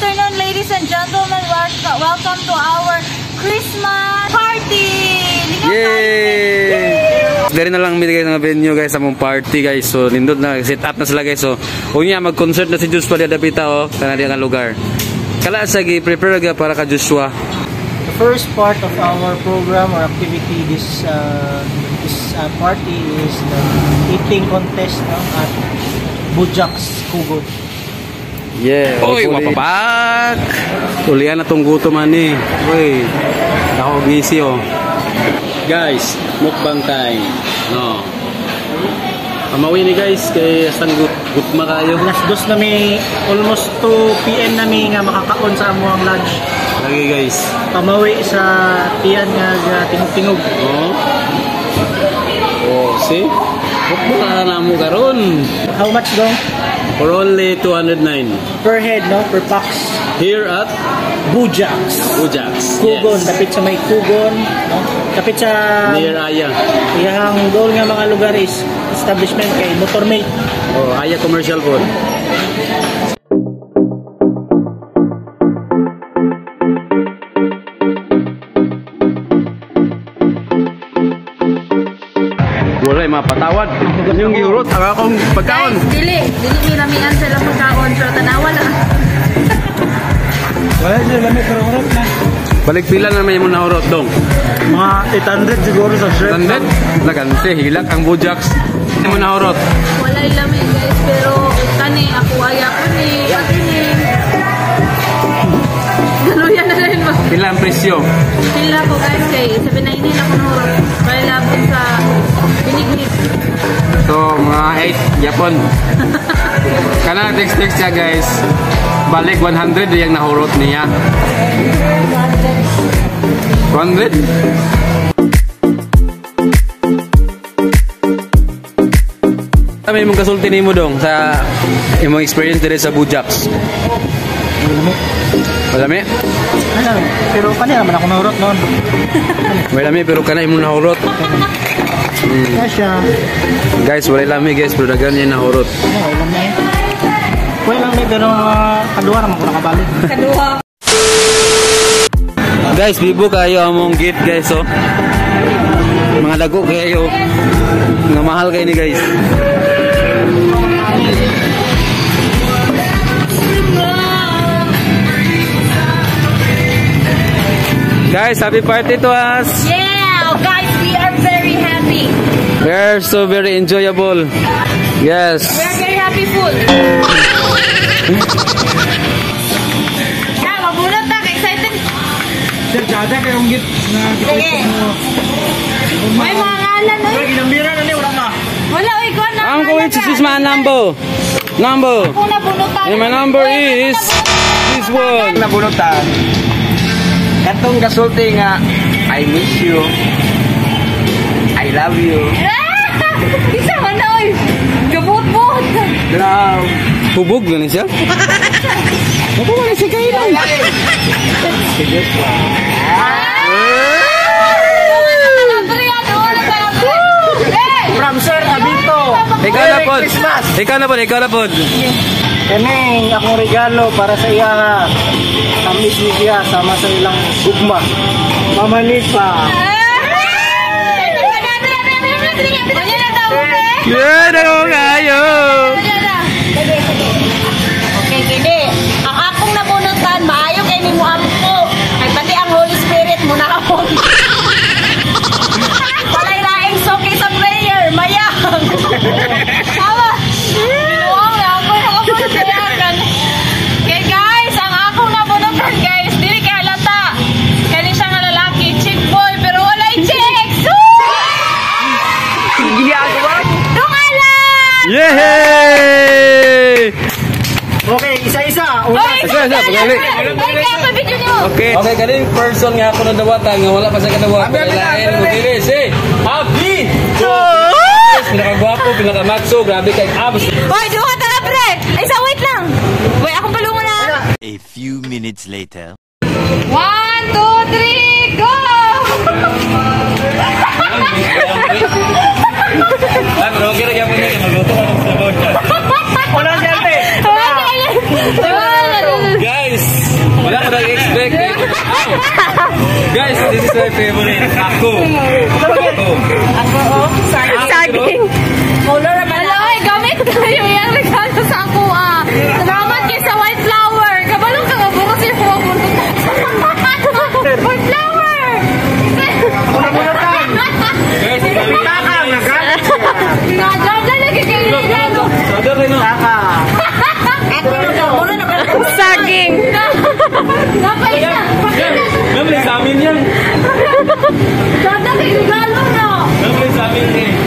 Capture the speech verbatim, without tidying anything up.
afternoon, ladies and gentlemen. Welcome to our Christmas party! Yay! Dari na lang bigay ng venue guys sa mong party guys. So nindot na set up na sila guys. So unya mag-concert na si Joshua di Dapita oh, kana diya nga lugar. Kala sa gi-prepare ga para ka Joshua. The first part of our program or activity this uh, this uh, party is the eating contest no, at Bujak's Kugon. Yeah. Oy, wapapak. Tulian na tong gutom ani. Oy. Ako gisi oh. Guys, mukbang time. No. Pamawi ni guys kay sang gut gutma kayo. Alas dos na may almost two P M na may nga makakaon sa amo ang lunch. Lagi guys. Pamawi sa tiyan nga tingog-tingog. Oh. Oh, see? Mukbang na mo karon. How much dong? For only two hundred nine. Per head, no? Per box. Here at Bujak's. Bujak's. Kugon, Yes. dapit sa may Kugon, no? Dapit sa Near Aya. iyang doon nga mga lugar is establishment kay Motormate. Oh, Aya commercial food. Wala mapatawad. Yung giurot ang akong pagkaon. Dili, dili mi lamian sila pagkaon pero tanawa na. Wala siya lamig pero urot na. Balik pila na may muna urot dong. Mga eight hundred siguro sa shrimp. Tandem, nagansi hilag ang Bujak's. May muna urot. Wala lamig guys pero kani ako aya ko ni atini. Galuyan na rin mo. Pila ang presyo? Pila ko guys kay seven ninety ako nahurot. Kaya labon sa binig-binig. So, mga eight Japon. Kana text-text siya guys. Balik one hundred yung nahurot niya. one hundred? Kami mong kasulti ni mo dong sa imong experience dire sa Bujak's. Malami? Ano, pero kanina naman ako nahurot noon. Malami pero kana imong nahurot. Hmm. Kaya siya. Guys, wala lami guys, pero dagan niya nahurot. Ano, ilan na eh. Wala lang eh, pero uh, kaduha naman ko nakabalik. Kaduha. Guys, bibo kayo among gate guys oh. Mga dago kayo. Nga mahal kayo ni guys. Guys, happy party to us. Yeah, guys, we are very happy. We're so very enjoyable. Yes. We are very happy full. Yeah, mabunot na, excited. Sir, dada kayong git na Sige. May mga ngalan Wala, eh. ginambira na niya, wala na. Wala, oy, ko na. I'm going to choose my number. Number. Ako na bunutan. And my number is this one. Nabunutan. Katong gasulti nga, I miss you. I love you. Ah! Isa man na, oy. Gabot-bot. Love. Hubog na siya. Ako wala siya kayo lang. Sige pa. From Sir Abito. Ikaw na Merry po. Christmas. Ikaw na po. Ikaw na po. Kani akong regalo para sa iya nga. Tamis ni siya sama sa ilang gugma. Mamalipa. Yeah, nako kayo. Okay, gini. Ang akong nabunutan, maayo kay ni mo ampo. Ay pati ang Holy Spirit mo na ako. Palay-laing soki sa prayer, mayang. Tama. Binuang na ako nakapuntayagan. Okay guys, ang akong nabunutan guys, dili kay halata. Kani siya nga lalaki, chick boy, pero walay chicks. Ginagawa. Dungalan! Yay! Okay, isa-isa. Una. Oy, Isa, isa, pagali. Ay, kaya pa video niyo. Okay. Okay, kaning person nga ako na dawatan nga wala pa sa kadawat. Lain mo dili say happy. Pinakagwapo, pinakamatso, grabe kay abs. Hoy, duha tara pre. Ay, sa wait lang. Wait, akong palungan na. A few minutes later. One, two, three, go! Ah, pero okay na gyapon ni magluto ka sa board. Wala siya, te. Guys, Guys, this is my favorite. Ako. Ako, oh. Saging. Color naman. Aloy, gamit kayo yung regalo sa ako, ah. Salamat kayo sa white flower. Kabalong ka nga, bukas yung pumunta. White flower! Guys, Kaka, nagalit siya. Nagagal lagi kayo yung regalo. Saga kayo na. Kaka. Saging. Napay na. Namali sa amin yan. Saga kayo regalo na. Namali sa amin eh.